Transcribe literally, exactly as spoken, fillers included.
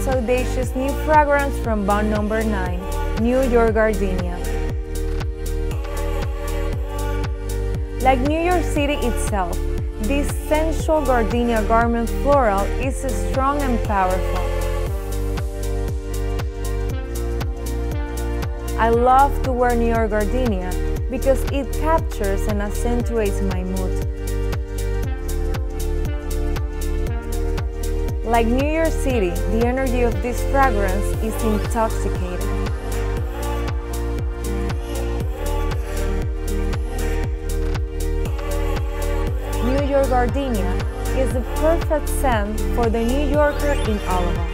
Janssen's audacious new fragrance from bond number nine, New York Gardenia. Like New York City itself, this sensual gardenia garment floral is strong and powerful. I love to wear New York Gardenia because it captures and accentuates my mood. Like New York City, the energy of this fragrance is intoxicating. New York Gardenia is the perfect scent for the New Yorker in all of us.